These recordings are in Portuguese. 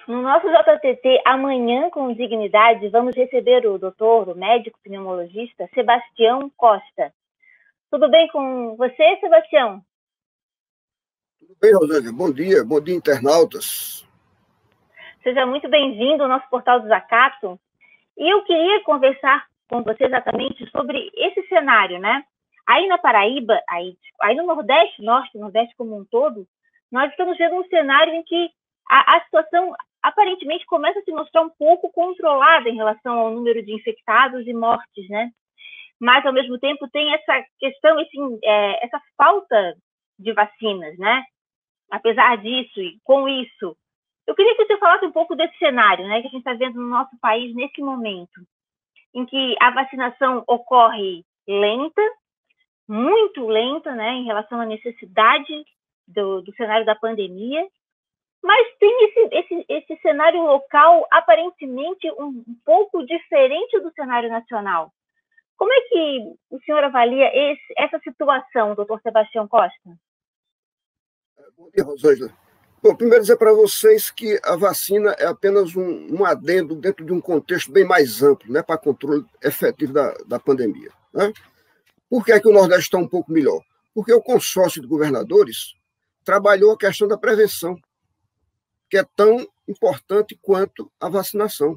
No nosso JTT Amanhã com Dignidade, vamos receber o doutor, o médico pneumologista Sebastião Costa. Tudo bem com você, Sebastião? Tudo bem, Rosângela. Bom dia, internautas. Seja muito bem-vindo ao nosso portal do Zacato. E eu queria conversar com você exatamente sobre esse cenário, né? Aí na Paraíba, aí no Nordeste, Nordeste como um todo, nós estamos vendo um cenário em que a situação aparentemente começa a se mostrar um pouco controlada em relação ao número de infectados e mortes, né? Mas, ao mesmo tempo, tem essa questão, essa falta de vacinas, né? Apesar disso, e com isso, eu queria que você falasse um pouco desse cenário, né, que a gente está vendo no nosso país nesse momento, em que a vacinação ocorre lenta, muito lenta, né, em relação à necessidade do cenário da pandemia, mas tem esse cenário local aparentemente um pouco diferente do cenário nacional. Como é que o senhor avalia essa situação, doutor Sebastião Costa? Bom dia, Rosângela. Bom, primeiro dizer para vocês que a vacina é apenas um adendo dentro de um contexto bem mais amplo, né, para controle efetivo da pandemia. Né? Por que é que o Nordeste está um pouco melhor? Porque o consórcio de governadores trabalhou a questão da prevenção, que é tão importante quanto a vacinação.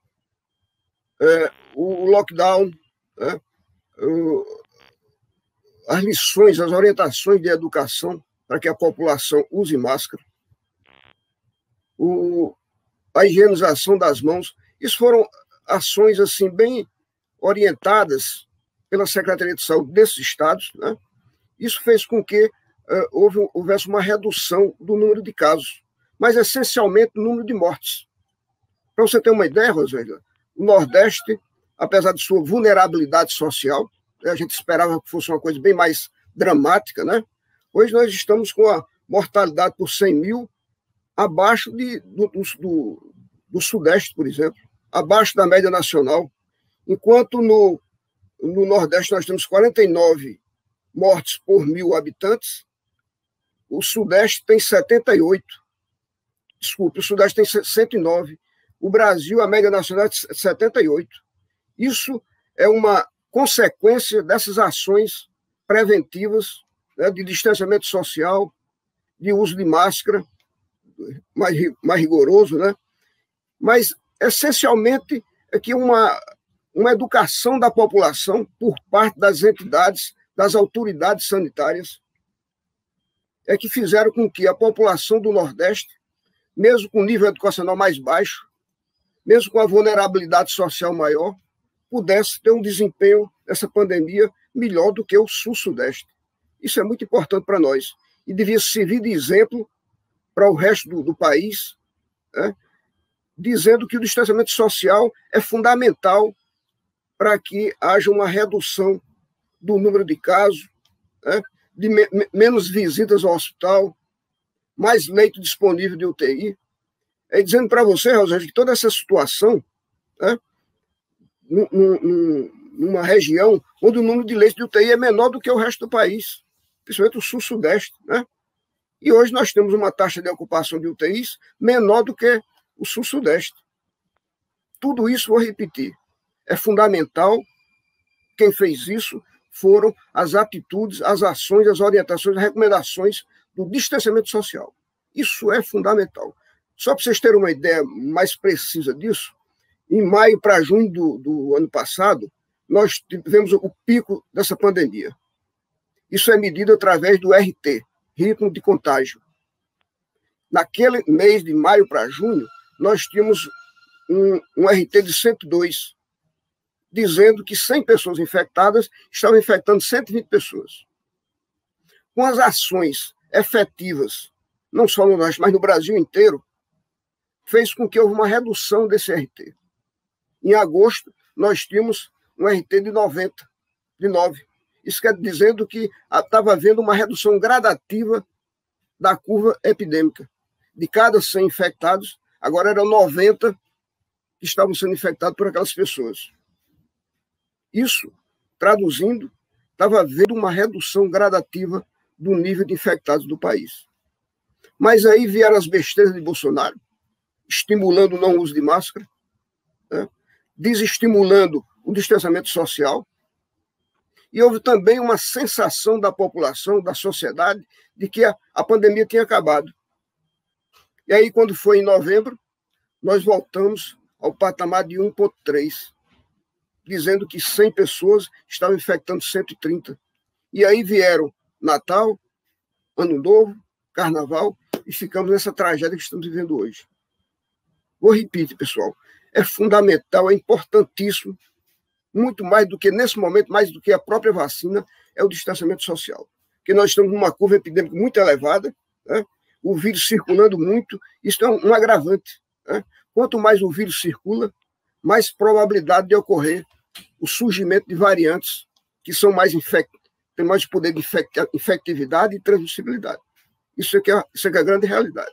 O lockdown, né, as lições, as orientações de educação para que a população use máscara, a higienização das mãos, isso foram ações assim bem orientadas pela Secretaria de Saúde desses estados, né? Isso fez com que houvesse uma redução do número de casos, mas essencialmente o número de mortes. Para você ter uma ideia, Rosângela, o Nordeste, apesar de sua vulnerabilidade social, a gente esperava que fosse uma coisa bem mais dramática, né? Hoje nós estamos com a mortalidade por 100 mil abaixo do Sudeste, por exemplo, abaixo da média nacional, enquanto no Nordeste nós temos 49 mortes por 1.000 habitantes, o Sudeste tem 78. Desculpe, o Sudeste tem 109. O Brasil, a média nacional é 78. Isso é uma consequência dessas ações preventivas, né, de distanciamento social, de uso de máscara, mais rigoroso, né? Mas, essencialmente, é que uma educação da população por parte das entidades, das autoridades sanitárias, é que fizeram com que a população do Nordeste, mesmo com nível educacional mais baixo, mesmo com a vulnerabilidade social maior, pudesse ter um desempenho nessa pandemia melhor do que o Sul-Sudeste. Isso é muito importante para nós e devia servir de exemplo para o resto do país, né, dizendo que o distanciamento social é fundamental para que haja uma redução do número de casos, né, de menos visitas ao hospital, mais leito disponível de UTI. É dizendo para você, Rosângela, que toda essa situação, né, numa região onde o número de leitos de UTI é menor do que o resto do país, principalmente o Sul-Sudeste, né? E hoje nós temos uma taxa de ocupação de UTIs menor do que o Sul-Sudeste. Tudo isso, vou repetir, é fundamental. Quem fez isso foram as atitudes, as ações, as orientações, as recomendações do distanciamento social. Isso é fundamental. Só para vocês terem uma ideia mais precisa disso, em maio para junho do ano passado, nós tivemos o pico dessa pandemia. Isso é medido através do RT, ritmo de contágio. Naquele mês de maio para junho, nós tínhamos um RT de 102, dizendo que 100 pessoas infectadas estavam infectando 120 pessoas. Com as ações efetivas, não só no Nordeste, mas no Brasil inteiro, fez com que houve uma redução desse RT. Em agosto, nós tínhamos um RT de 90, de 9. Isso quer dizendo que estava havendo uma redução gradativa da curva epidêmica. De cada 100 infectados, agora eram 90 que estavam sendo infectados por aquelas pessoas. Isso, traduzindo, estava havendo uma redução gradativa do nível de infectados do país. Mas aí vieram as besteiras de Bolsonaro estimulando o não uso de máscara, né? Desestimulando o distanciamento social. E houve também uma sensação da população, da sociedade, de que a pandemia tinha acabado. E aí, quando foi em novembro, nós voltamos ao patamar de 1,3, dizendo que 100 pessoas estavam infectando 130. E aí vieram Natal, Ano Novo, Carnaval, e ficamos nessa tragédia que estamos vivendo hoje. Vou repetir, pessoal, é fundamental, é importantíssimo, muito mais do que, nesse momento, mais do que a própria vacina, é o distanciamento social. Porque nós estamos numa curva epidêmica muito elevada, né? O vírus circulando muito, isso é um agravante, né? Quanto mais o vírus circula, mais probabilidade de ocorrer o surgimento de variantes que são mais têm mais poder de infectividade e transmissibilidade. Isso é a grande realidade.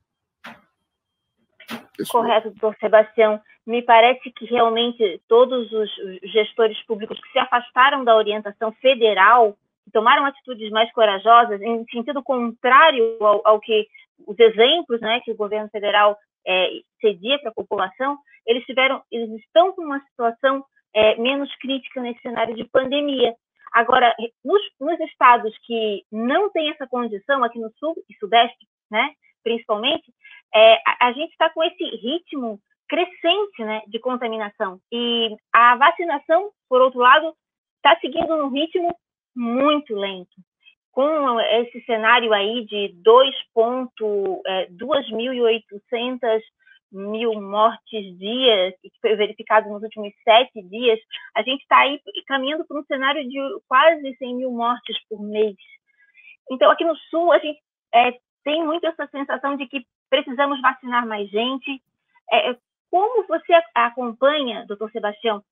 Correto, doutor Sebastião. Me parece que realmente todos os gestores públicos que se afastaram da orientação federal, que tomaram atitudes mais corajosas, em sentido contrário ao que os exemplos, né, que o governo federal cedia para a população, eles estão com uma situação menos crítica nesse cenário de pandemia. Agora, nos estados que não têm essa condição, aqui no sul e sudeste, né, principalmente, a gente está com esse ritmo crescente, né, de contaminação. E a vacinação, por outro lado, está seguindo um ritmo muito lento. Com esse cenário aí de 2.800 mil mortes dia, que foi verificado nos últimos 7 dias, a gente está aí caminhando para um cenário de quase 100 mil mortes por mês. Então, aqui no Sul, a gente tem muito essa sensação de que precisamos vacinar mais gente. Como você acompanha, doutor Sebastião,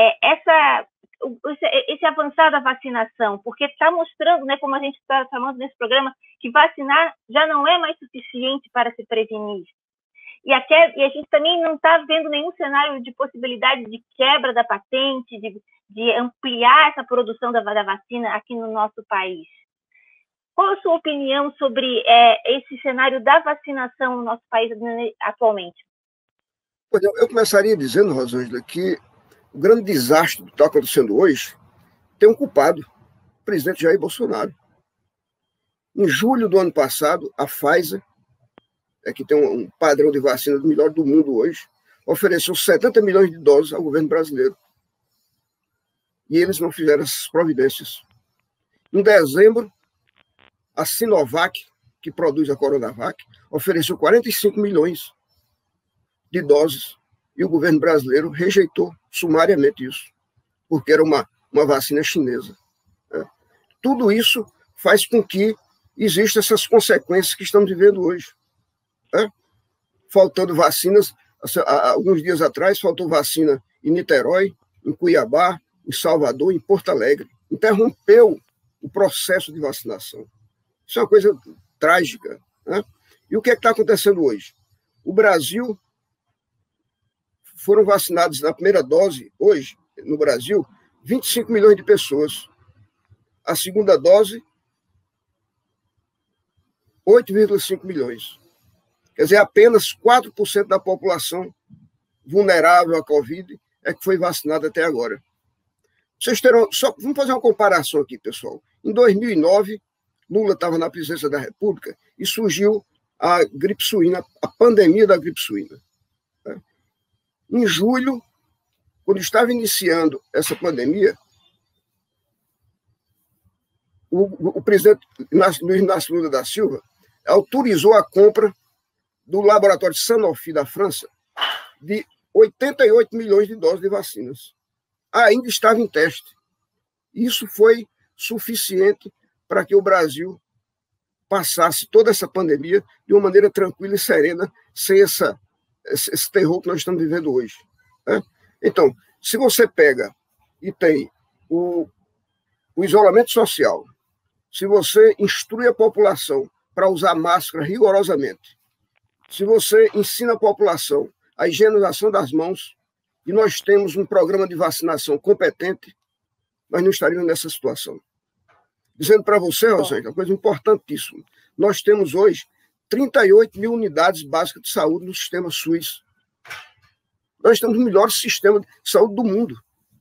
esse avançar da vacinação? Porque está mostrando, né, como a gente está falando nesse programa, que vacinar já não é mais suficiente para se prevenir. E a gente também não está vendo nenhum cenário de possibilidade de quebra da patente, de ampliar essa produção da vacina aqui no nosso país. Qual a sua opinião sobre esse cenário da vacinação no nosso país atualmente? Eu começaria dizendo, Rosângela, que o grande desastre que está acontecendo hoje tem um culpado, o presidente Jair Bolsonaro. Em julho do ano passado, a Pfizer, que tem um padrão de vacina do melhor do mundo hoje, ofereceu 70 milhões de doses ao governo brasileiro. E eles não fizeram essas providências. Em dezembro, a Sinovac, que produz a Coronavac, ofereceu 45 milhões de doses e o governo brasileiro rejeitou sumariamente isso, porque era uma vacina chinesa. Tudo isso faz com que existam essas consequências que estamos vivendo hoje. Faltando vacinas, alguns dias atrás faltou vacina em Niterói, em Cuiabá, em Salvador, em Porto Alegre. Interrompeu o processo de vacinação. Isso é uma coisa trágica, né? E o que é que está acontecendo hoje? O Brasil, foram vacinados na primeira dose, hoje, no Brasil, 25 milhões de pessoas. A segunda dose, 8,5 milhões. Quer dizer, apenas 4% da população vulnerável à Covid é que foi vacinada até agora. Vocês terão, vamos fazer uma comparação aqui, pessoal. Em 2009, Lula estava na presidência da República e surgiu a gripe suína, a pandemia da gripe suína. Em julho, quando estava iniciando essa pandemia, o presidente Luiz Inácio Lula da Silva autorizou a compra do laboratório Sanofi da França de 88 milhões de doses de vacinas. Ainda estava em teste. Isso foi suficiente para que o Brasil passasse toda essa pandemia de uma maneira tranquila e serena, sem esse terror que nós estamos vivendo hoje. Né? Então, se você pega e tem o isolamento social, se você instrui a população para usar máscara rigorosamente, se você ensina a população a higienização das mãos, e nós temos um programa de vacinação competente, nós não estaríamos nessa situação. Dizendo para você, Rosângela, uma coisa importantíssima. Nós temos hoje 38 mil unidades básicas de saúde no sistema SUS. Nós temos o melhor sistema de saúde do mundo.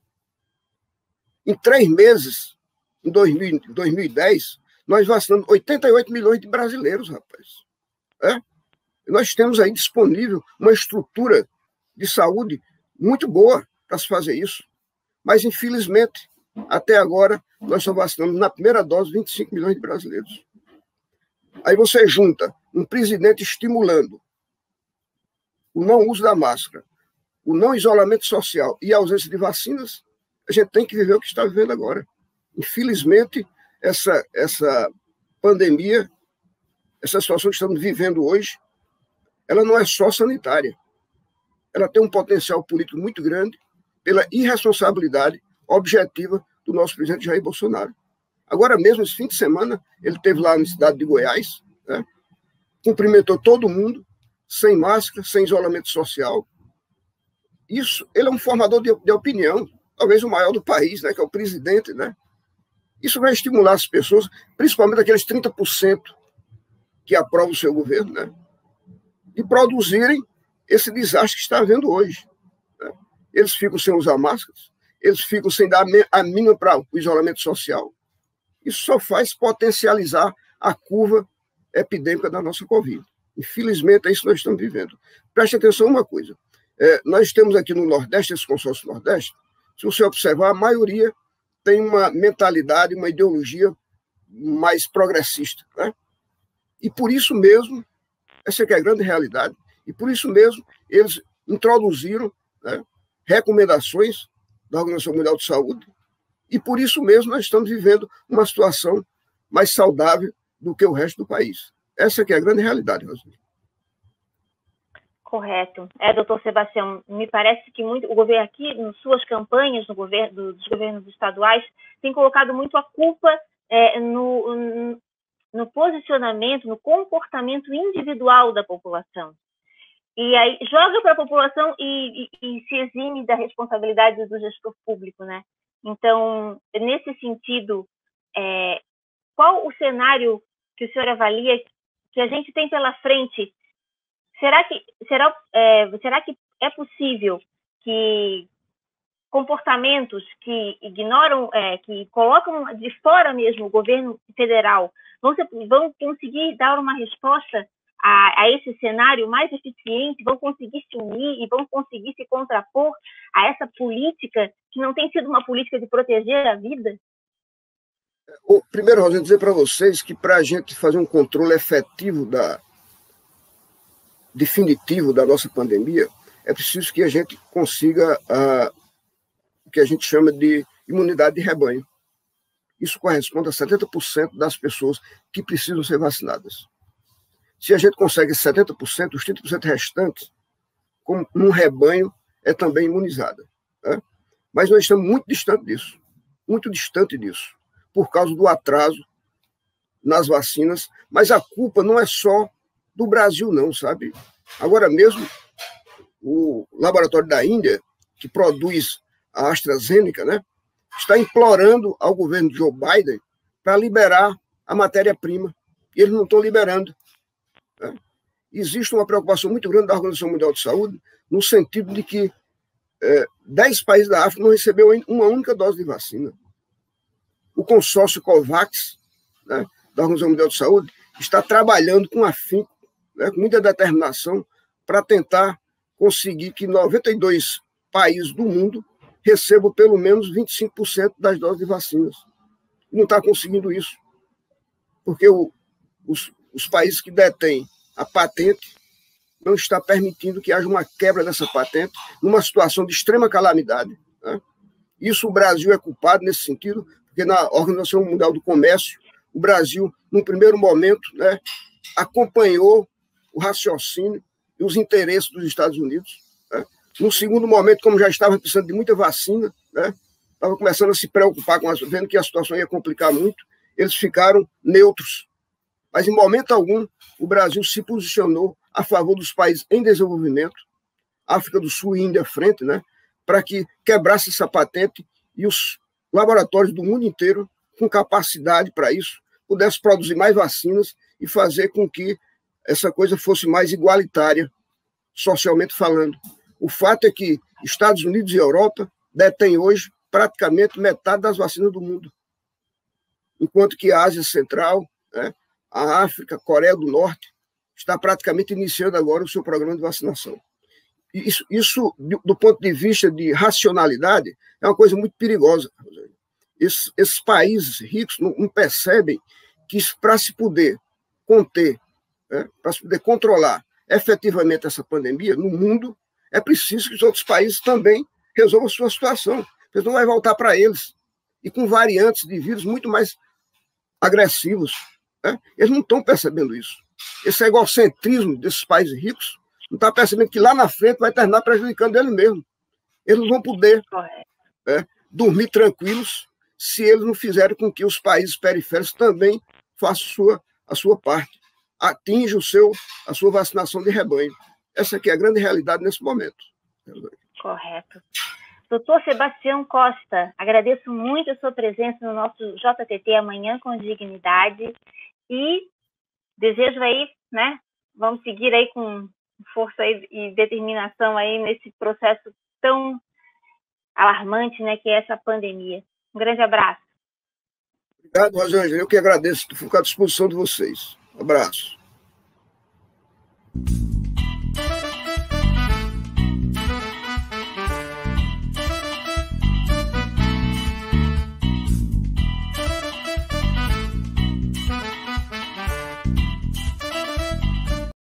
Em 3 meses, em 2010, nós vacinamos 88 milhões de brasileiros, rapaz. Nós temos aí disponível uma estrutura de saúde muito boa para se fazer isso. Mas, infelizmente, até agora, nós só vacinamos na primeira dose 25 milhões de brasileiros. Aí você junta um presidente estimulando o não uso da máscara, o não isolamento social e a ausência de vacinas, a gente tem que viver o que está vivendo agora. Infelizmente, essa pandemia, essa situação que estamos vivendo hoje, ela não é só sanitária. Ela tem um potencial político muito grande pela irresponsabilidade objetiva do nosso presidente Jair Bolsonaro. Agora mesmo, esse fim de semana, ele esteve lá na cidade de Goiás, né, cumprimentou todo mundo, sem máscara, sem isolamento social. Isso, ele é um formador de opinião, talvez o maior do país, né, que é o presidente, né? Isso vai estimular as pessoas, principalmente aqueles 30% que aprovam o seu governo, né, de produzirem esse desastre que está havendo hoje. Né? Eles ficam sem usar máscaras, eles ficam sem dar a mínima para o isolamento social. Isso só faz potencializar a curva epidêmica da nossa Covid. Infelizmente, é isso que nós estamos vivendo. Preste atenção em uma coisa. Nós temos aqui no Nordeste, esse consórcio Nordeste, se você observar, a maioria tem uma mentalidade, uma ideologia mais progressista. Né? E por isso mesmo, essa é a grande realidade, e por isso mesmo eles introduziram, né, recomendações da Organização Mundial de Saúde, e por isso mesmo nós estamos vivendo uma situação mais saudável do que o resto do país. Essa que é a grande realidade, Rosângela. Correto. Doutor Sebastião, me parece que muito, o governo aqui, nas suas campanhas dos governos estaduais, tem colocado muito a culpa no posicionamento, no comportamento individual da população. E aí joga para a população e se exime da responsabilidade do gestor público, né? Então, nesse sentido, qual o cenário que o senhor avalia que a gente tem pela frente? Será que é possível que comportamentos que ignoram, que colocam de fora mesmo o governo federal, vão conseguir dar uma resposta a esse cenário mais eficiente, vão conseguir se unir e vão conseguir se contrapor a essa política que não tem sido uma política de proteger a vida? Primeiro, Rosângela, dizer para vocês que para a gente fazer um controle efetivo definitivo da nossa pandemia, é preciso que a gente consiga o que a gente chama de imunidade de rebanho. Isso corresponde a 70% das pessoas que precisam ser vacinadas. Se a gente consegue 70%, os 30% restantes, como num rebanho, é também imunizada. Né? Mas nós estamos muito distante disso, por causa do atraso nas vacinas, mas a culpa não é só do Brasil, não, sabe? Agora mesmo, o laboratório da Índia, que produz a AstraZeneca, né, está implorando ao governo de Joe Biden para liberar a matéria-prima. E eles não estão liberando. Né? Existe uma preocupação muito grande da Organização Mundial de Saúde, no sentido de que 10 países da África não receberam uma única dose de vacina. O consórcio COVAX, né, da Organização Mundial de Saúde, está trabalhando com afinco, né, com muita determinação, para tentar conseguir que 92 países do mundo recebam pelo menos 25% das doses de vacinas. E não está conseguindo isso, porque os países que detêm a patente não estão permitindo que haja uma quebra dessa patente numa situação de extrema calamidade. Né? Isso o Brasil é culpado nesse sentido, porque na Organização Mundial do Comércio, o Brasil, num primeiro momento, né, acompanhou o raciocínio e os interesses dos Estados Unidos. Né? No segundo momento, como já estava precisando de muita vacina, né, estava começando a se preocupar vendo que a situação ia complicar muito, eles ficaram neutros. Mas, em momento algum, o Brasil se posicionou a favor dos países em desenvolvimento, África do Sul e Índia à frente, né, para que quebrasse essa patente e os laboratórios do mundo inteiro, com capacidade para isso, pudessem produzir mais vacinas e fazer com que essa coisa fosse mais igualitária, socialmente falando. O fato é que Estados Unidos e Europa detêm hoje praticamente metade das vacinas do mundo, enquanto que a Ásia Central, né, a África, a Coreia do Norte, está praticamente iniciando agora o seu programa de vacinação. Isso, do ponto de vista de racionalidade, é uma coisa muito perigosa. Esses países ricos não percebem que para se poder conter, né, para se poder controlar efetivamente essa pandemia no mundo, é preciso que os outros países também resolvam a sua situação. Porque não vai voltar para eles. E com variantes de vírus muito mais agressivos. Né? Eles não estão percebendo isso. Esse egocentrismo desses países ricos não está percebendo que lá na frente vai terminar prejudicando ele mesmo. Eles não vão poder dormir tranquilos se eles não fizerem com que os países periféricos também façam a sua parte, atinjam a sua vacinação de rebanho. Essa aqui é a grande realidade nesse momento. Correto. Doutor Sebastião Costa, agradeço muito a sua presença no nosso JTT Amanhã com Dignidade e desejo aí, né, vamos seguir aí com força e determinação aí nesse processo tão alarmante, né, que é essa pandemia. Um grande abraço. Obrigado, Rosângela. Eu que agradeço. Fico à disposição de vocês. Um abraço.